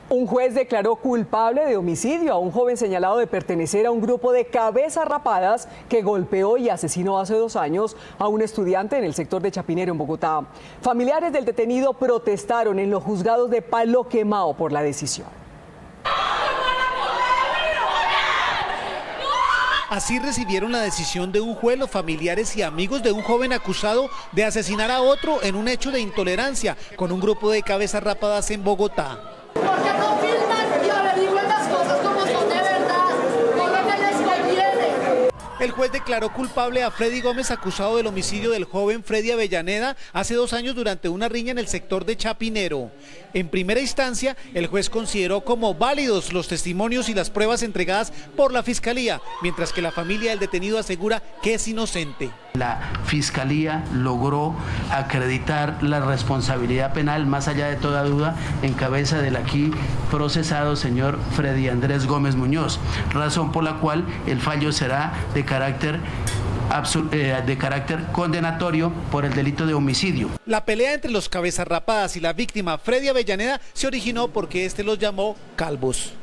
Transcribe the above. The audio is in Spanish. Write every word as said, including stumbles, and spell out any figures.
Un juez declaró culpable de homicidio a un joven señalado de pertenecer a un grupo de cabezas rapadas que golpeó y asesinó hace dos años a un estudiante en el sector de Chapinero, en Bogotá. Familiares del detenido protestaron en los juzgados de Palo Quemao por la decisión. Así recibieron la decisión de un juez los familiares y amigos de un joven acusado de asesinar a otro en un hecho de intolerancia con un grupo de cabezas rapadas en Bogotá. ¿Por qué no filman y averiguan las cosas como son de verdad? Con lo que les conviene. El juez declaró culpable a Freddy Gómez, acusado del homicidio del joven Freddy Avellaneda hace dos años durante una riña en el sector de Chapinero. En primera instancia, el juez consideró como válidos los testimonios y las pruebas entregadas por la Fiscalía, mientras que la familia del detenido asegura que es inocente. La Fiscalía logró acreditar la responsabilidad penal, más allá de toda duda, en cabeza del aquí procesado señor Freddy Andrés Gómez Muñoz, razón por la cual el fallo será de carácter de carácter condenatorio por el delito de homicidio. La pelea entre los cabezas rapadas y la víctima Freddy Avellaneda se originó porque este los llamó calvos.